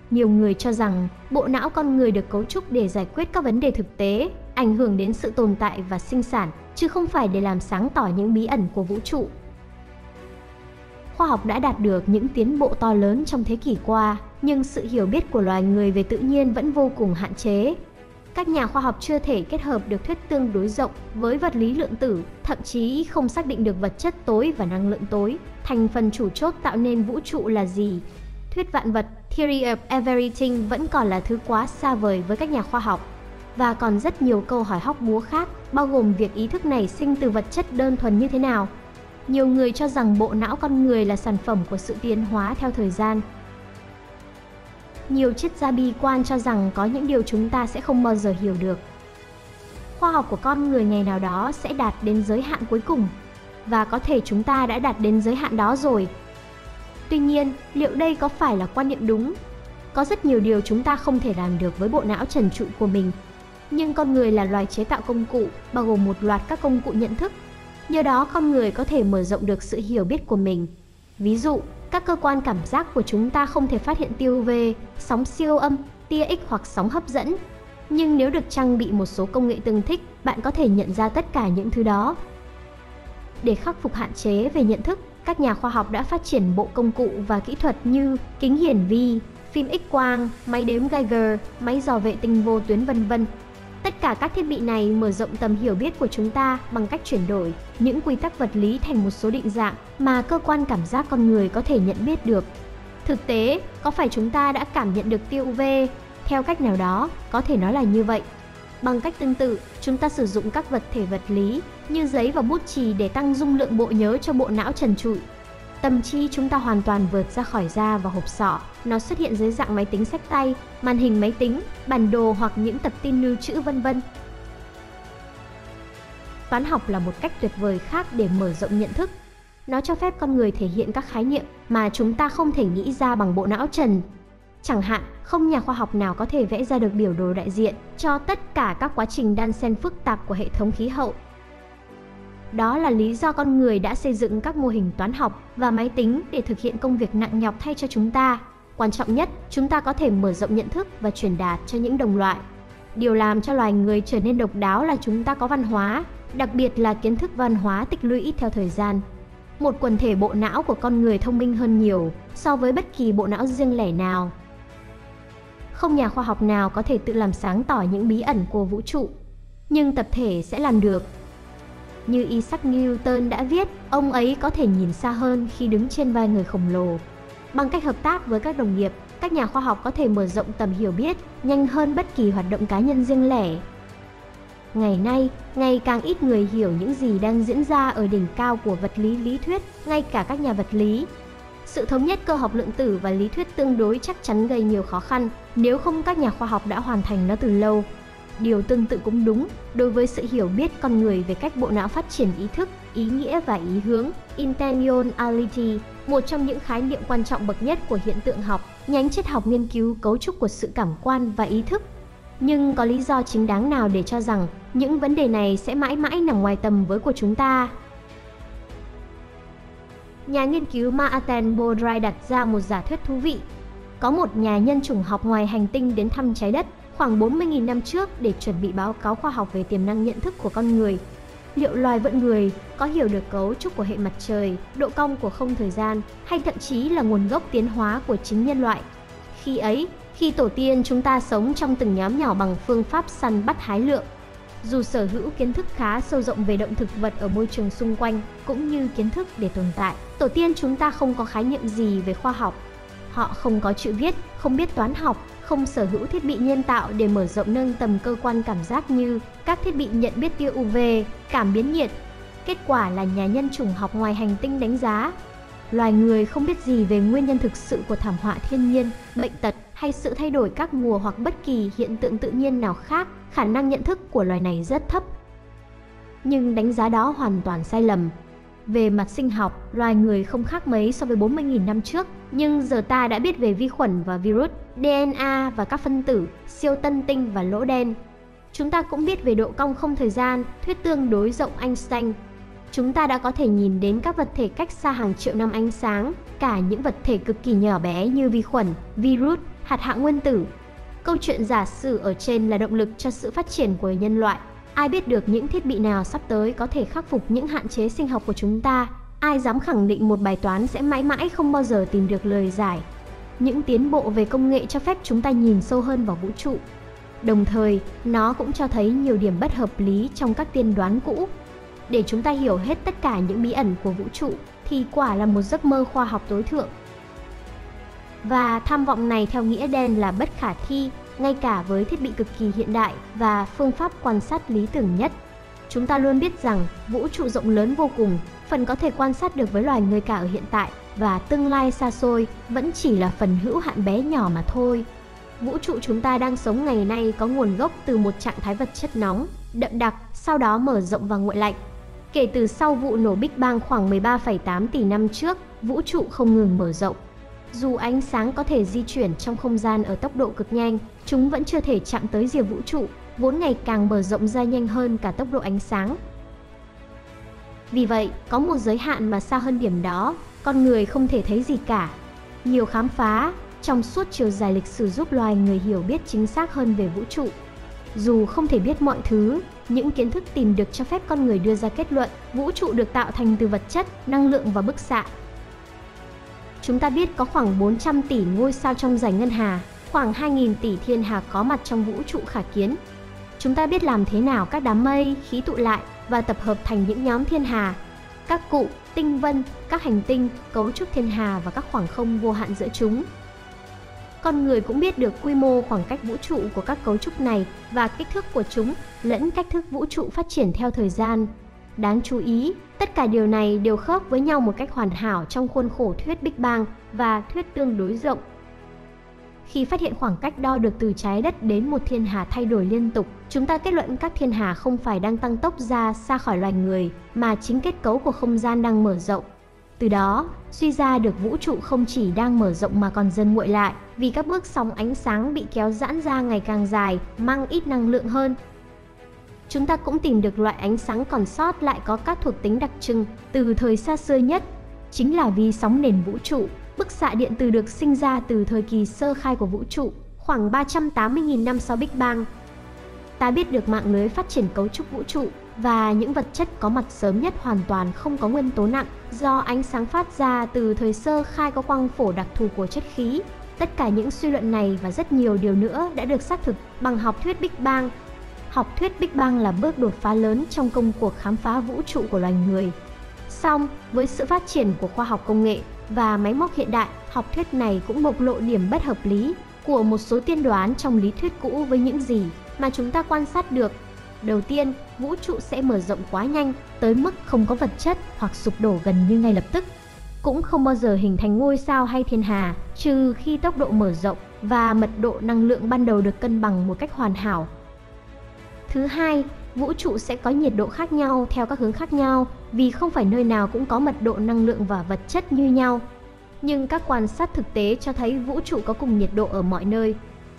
Nhiều người cho rằng bộ não con người được cấu trúc để giải quyết các vấn đề thực tế, ảnh hưởng đến sự tồn tại và sinh sản, chứ không phải để làm sáng tỏ những bí ẩn của vũ trụ. Khoa học đã đạt được những tiến bộ to lớn trong thế kỷ qua, nhưng sự hiểu biết của loài người về tự nhiên vẫn vô cùng hạn chế. Các nhà khoa học chưa thể kết hợp được thuyết tương đối rộng với vật lý lượng tử, thậm chí không xác định được vật chất tối và năng lượng tối, thành phần chủ chốt tạo nên vũ trụ là gì. Thuyết vạn vật, Theory of Everything, vẫn còn là thứ quá xa vời với các nhà khoa học. Và còn rất nhiều câu hỏi hóc búa khác, bao gồm việc ý thức nảy sinh từ vật chất đơn thuần như thế nào. Nhiều người cho rằng bộ não con người là sản phẩm của sự tiến hóa theo thời gian. Nhiều triết gia bi quan cho rằng có những điều chúng ta sẽ không bao giờ hiểu được. Khoa học của con người ngày nào đó sẽ đạt đến giới hạn cuối cùng, và có thể chúng ta đã đạt đến giới hạn đó rồi. Tuy nhiên, liệu đây có phải là quan niệm đúng? Có rất nhiều điều chúng ta không thể làm được với bộ não trần trụi của mình. Nhưng con người là loài chế tạo công cụ, bao gồm một loạt các công cụ nhận thức. Nhờ đó con người có thể mở rộng được sự hiểu biết của mình. Ví dụ, các cơ quan cảm giác của chúng ta không thể phát hiện tia UV, sóng siêu âm, tia X hoặc sóng hấp dẫn. Nhưng nếu được trang bị một số công nghệ tương thích, bạn có thể nhận ra tất cả những thứ đó. Để khắc phục hạn chế về nhận thức, các nhà khoa học đã phát triển bộ công cụ và kỹ thuật như kính hiển vi, phim X-quang, máy đếm Geiger, máy dò vệ tinh vô tuyến v.v. Tất cả các thiết bị này mở rộng tầm hiểu biết của chúng ta bằng cách chuyển đổi những quy tắc vật lý thành một số định dạng mà cơ quan cảm giác con người có thể nhận biết được. Thực tế, có phải chúng ta đã cảm nhận được tia UV? Theo cách nào đó, có thể nói là như vậy. Bằng cách tương tự, chúng ta sử dụng các vật thể vật lý như giấy và bút chì để tăng dung lượng bộ nhớ cho bộ não trần trụi. Tâm trí chúng ta hoàn toàn vượt ra khỏi da và hộp sọ. Nó xuất hiện dưới dạng máy tính xách tay, màn hình máy tính, bản đồ hoặc những tập tin lưu trữ v.v. Toán học là một cách tuyệt vời khác để mở rộng nhận thức. Nó cho phép con người thể hiện các khái niệm mà chúng ta không thể nghĩ ra bằng bộ não trần. Chẳng hạn, không nhà khoa học nào có thể vẽ ra được biểu đồ đại diện cho tất cả các quá trình đan xen phức tạp của hệ thống khí hậu. Đó là lý do con người đã xây dựng các mô hình toán học và máy tính để thực hiện công việc nặng nhọc thay cho chúng ta. Quan trọng nhất, chúng ta có thể mở rộng nhận thức và truyền đạt cho những đồng loại. Điều làm cho loài người trở nên độc đáo là chúng ta có văn hóa, đặc biệt là kiến thức văn hóa tích lũy theo thời gian. Một quần thể bộ não của con người thông minh hơn nhiều so với bất kỳ bộ não riêng lẻ nào. Không nhà khoa học nào có thể tự làm sáng tỏ những bí ẩn của vũ trụ, nhưng tập thể sẽ làm được. Như Isaac Newton đã viết, ông ấy có thể nhìn xa hơn khi đứng trên vai người khổng lồ. Bằng cách hợp tác với các đồng nghiệp, các nhà khoa học có thể mở rộng tầm hiểu biết nhanh hơn bất kỳ hoạt động cá nhân riêng lẻ. Ngày nay, ngày càng ít người hiểu những gì đang diễn ra ở đỉnh cao của vật lý lý thuyết, ngay cả các nhà vật lý. Sự thống nhất cơ học lượng tử và lý thuyết tương đối chắc chắn gây nhiều khó khăn, nếu không các nhà khoa học đã hoàn thành nó từ lâu. Điều tương tự cũng đúng đối với sự hiểu biết con người về cách bộ não phát triển ý thức, ý nghĩa và ý hướng, intentionality, một trong những khái niệm quan trọng bậc nhất của hiện tượng học, nhánh triết học nghiên cứu cấu trúc của sự cảm quan và ý thức. Nhưng có lý do chính đáng nào để cho rằng những vấn đề này sẽ mãi mãi nằm ngoài tầm với của chúng ta? Nhà nghiên cứu Martin Baudry đặt ra một giả thuyết thú vị. Có một nhà nhân chủng học ngoài hành tinh đến thăm trái đất khoảng 40.000 năm trước để chuẩn bị báo cáo khoa học về tiềm năng nhận thức của con người. Liệu loài vận người có hiểu được cấu trúc của hệ mặt trời, độ cong của không thời gian, hay thậm chí là nguồn gốc tiến hóa của chính nhân loại? Khi ấy, khi tổ tiên chúng ta sống trong từng nhóm nhỏ bằng phương pháp săn bắt hái lượm, dù sở hữu kiến thức khá sâu rộng về động thực vật ở môi trường xung quanh cũng như kiến thức để tồn tại, tổ tiên chúng ta không có khái niệm gì về khoa học. Họ không có chữ viết, không biết toán học, không sở hữu thiết bị nhân tạo để mở rộng nâng tầm cơ quan cảm giác như các thiết bị nhận biết tia UV, cảm biến nhiệt. Kết quả là nhà nhân chủng học ngoài hành tinh đánh giá loài người không biết gì về nguyên nhân thực sự của thảm họa thiên nhiên, bệnh tật hay sự thay đổi các mùa hoặc bất kỳ hiện tượng tự nhiên nào khác. Khả năng nhận thức của loài này rất thấp. Nhưng đánh giá đó hoàn toàn sai lầm. Về mặt sinh học, loài người không khác mấy so với 40.000 năm trước, nhưng giờ ta đã biết về vi khuẩn và virus, DNA và các phân tử, siêu tân tinh và lỗ đen. Chúng ta cũng biết về độ cong không thời gian, thuyết tương đối rộng Einstein. Chúng ta đã có thể nhìn đến các vật thể cách xa hàng triệu năm ánh sáng, cả những vật thể cực kỳ nhỏ bé như vi khuẩn, virus hạt hạ nguyên tử. Câu chuyện giả sử ở trên là động lực cho sự phát triển của nhân loại. Ai biết được những thiết bị nào sắp tới có thể khắc phục những hạn chế sinh học của chúng ta? Ai dám khẳng định một bài toán sẽ mãi mãi không bao giờ tìm được lời giải? Những tiến bộ về công nghệ cho phép chúng ta nhìn sâu hơn vào vũ trụ. Đồng thời, nó cũng cho thấy nhiều điểm bất hợp lý trong các tiên đoán cũ. Để chúng ta hiểu hết tất cả những bí ẩn của vũ trụ thì quả là một giấc mơ khoa học tối thượng. Và tham vọng này theo nghĩa đen là bất khả thi, ngay cả với thiết bị cực kỳ hiện đại và phương pháp quan sát lý tưởng nhất. Chúng ta luôn biết rằng vũ trụ rộng lớn vô cùng, phần có thể quan sát được với loài người cả ở hiện tại và tương lai xa xôi vẫn chỉ là phần hữu hạn bé nhỏ mà thôi. Vũ trụ chúng ta đang sống ngày nay có nguồn gốc từ một trạng thái vật chất nóng, đậm đặc, sau đó mở rộng và nguội lạnh. Kể từ sau vụ nổ Big Bang khoảng 13,8 tỷ năm trước, vũ trụ không ngừng mở rộng. Dù ánh sáng có thể di chuyển trong không gian ở tốc độ cực nhanh, chúng vẫn chưa thể chạm tới rìa vũ trụ, vốn ngày càng mở rộng ra nhanh hơn cả tốc độ ánh sáng. Vì vậy, có một giới hạn mà xa hơn điểm đó, con người không thể thấy gì cả. Nhiều khám phá trong suốt chiều dài lịch sử giúp loài người hiểu biết chính xác hơn về vũ trụ. Dù không thể biết mọi thứ, những kiến thức tìm được cho phép con người đưa ra kết luận vũ trụ được tạo thành từ vật chất, năng lượng và bức xạ. Chúng ta biết có khoảng 400 tỷ ngôi sao trong dải ngân hà, khoảng 2.000 tỷ thiên hà có mặt trong vũ trụ khả kiến. Chúng ta biết làm thế nào các đám mây, khí tụ lại và tập hợp thành những nhóm thiên hà, các cụ, tinh vân, các hành tinh, cấu trúc thiên hà và các khoảng không vô hạn giữa chúng. Con người cũng biết được quy mô khoảng cách vũ trụ của các cấu trúc này và kích thước của chúng, lẫn cách thức vũ trụ phát triển theo thời gian. Đáng chú ý, tất cả điều này đều khớp với nhau một cách hoàn hảo trong khuôn khổ thuyết Big Bang và thuyết tương đối rộng. Khi phát hiện khoảng cách đo được từ trái đất đến một thiên hà thay đổi liên tục, chúng ta kết luận các thiên hà không phải đang tăng tốc ra xa khỏi loài người, mà chính kết cấu của không gian đang mở rộng. Từ đó, suy ra được vũ trụ không chỉ đang mở rộng mà còn dần nguội lại, vì các bước sóng ánh sáng bị kéo giãn ra ngày càng dài, mang ít năng lượng hơn. Chúng ta cũng tìm được loại ánh sáng còn sót lại có các thuộc tính đặc trưng từ thời xa xưa nhất, chính là vi sóng nền vũ trụ. Bức xạ điện từ được sinh ra từ thời kỳ sơ khai của vũ trụ, khoảng 380.000 năm sau Big Bang. Ta biết được mạng lưới phát triển cấu trúc vũ trụ và những vật chất có mặt sớm nhất hoàn toàn không có nguyên tố nặng do ánh sáng phát ra từ thời sơ khai có quang phổ đặc thù của chất khí. Tất cả những suy luận này và rất nhiều điều nữa đã được xác thực bằng học thuyết Big Bang. Học thuyết Big Bang là bước đột phá lớn trong công cuộc khám phá vũ trụ của loài người. Song, với sự phát triển của khoa học công nghệ và máy móc hiện đại, học thuyết này cũng bộc lộ điểm bất hợp lý của một số tiên đoán trong lý thuyết cũ với những gì mà chúng ta quan sát được. Đầu tiên, vũ trụ sẽ mở rộng quá nhanh tới mức không có vật chất hoặc sụp đổ gần như ngay lập tức. Cũng không bao giờ hình thành ngôi sao hay thiên hà, trừ khi tốc độ mở rộng và mật độ năng lượng ban đầu được cân bằng một cách hoàn hảo. Thứ hai, vũ trụ sẽ có nhiệt độ khác nhau theo các hướng khác nhau vì không phải nơi nào cũng có mật độ năng lượng và vật chất như nhau. Nhưng các quan sát thực tế cho thấy vũ trụ có cùng nhiệt độ ở mọi nơi.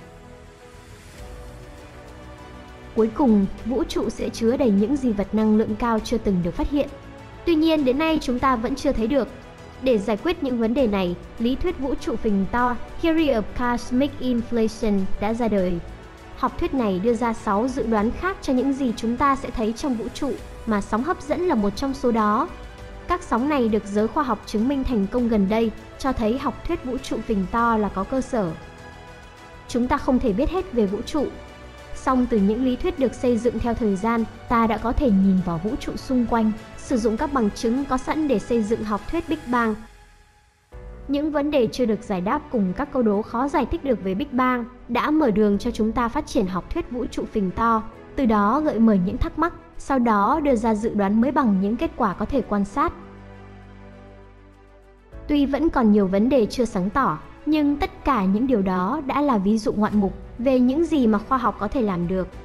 Cuối cùng, vũ trụ sẽ chứa đầy những dị vật năng lượng cao chưa từng được phát hiện. Tuy nhiên, đến nay chúng ta vẫn chưa thấy được. Để giải quyết những vấn đề này, lý thuyết vũ trụ phình to, Theory of Cosmic Inflation đã ra đời. Học thuyết này đưa ra 6 dự đoán khác cho những gì chúng ta sẽ thấy trong vũ trụ, mà sóng hấp dẫn là một trong số đó. Các sóng này được giới khoa học chứng minh thành công gần đây, cho thấy học thuyết vũ trụ phình to là có cơ sở. Chúng ta không thể biết hết về vũ trụ. Song từ những lý thuyết được xây dựng theo thời gian, ta đã có thể nhìn vào vũ trụ xung quanh, sử dụng các bằng chứng có sẵn để xây dựng học thuyết Big Bang. Những vấn đề chưa được giải đáp cùng các câu đố khó giải thích được về Big Bang đã mở đường cho chúng ta phát triển học thuyết vũ trụ phình to, từ đó gợi mở những thắc mắc, sau đó đưa ra dự đoán mới bằng những kết quả có thể quan sát. Tuy vẫn còn nhiều vấn đề chưa sáng tỏ, nhưng tất cả những điều đó đã là ví dụ ngoạn mục về những gì mà khoa học có thể làm được.